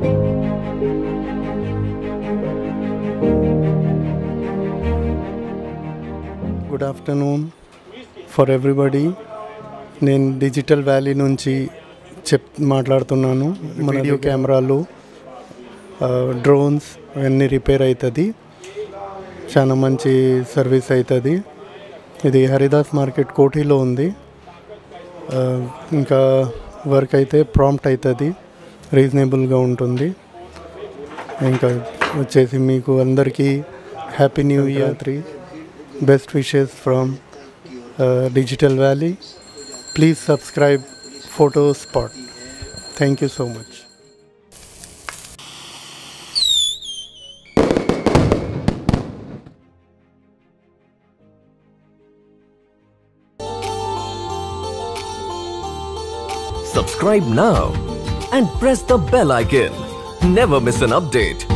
Good afternoon for everybody. నేను Digital Valley నుంచి మాట్లాడుతున్నాను. మన వీడియో కెమెరాలు, డ్రోన్స్ అన్నీ రిపేర్ అవుతుంది. చాలా మంచి సర్వీస్ అవుతుంది. ఇది హరిదాస్ మార్కెట్ కోఠీలో ఉంది. ఇంకా వర్క్ అయితే ప్రాంప్ట్ అవుతుంది, రీజనబుల్గా ఉంటుంది. ఇంకా వచ్చేసి మీకు అందరికీ happy new year. Best wishes from Digital Valley. Please subscribe Photo Spot. Thank you so much. Subscribe now and press the bell icon. Never miss an update.